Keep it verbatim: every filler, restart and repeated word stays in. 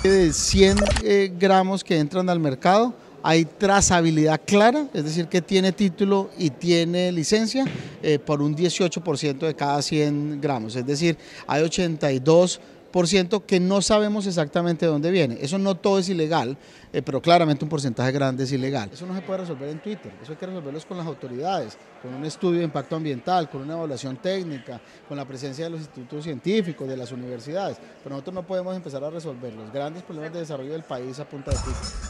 De cien eh, gramos que entran al mercado, hay trazabilidad clara, es decir, que tiene título y tiene licencia eh, por un dieciocho por ciento de cada cien gramos, es decir, hay ochenta y dos por ciento que no sabemos exactamente de dónde viene. Eso no todo es ilegal, eh, pero claramente un porcentaje grande es ilegal. Eso no se puede resolver en Twitter, eso hay que resolverlo con las autoridades, con un estudio de impacto ambiental, con una evaluación técnica, con la presencia de los institutos científicos, de las universidades, pero nosotros no podemos empezar a resolver los grandes problemas de desarrollo del país a punta de Twitter.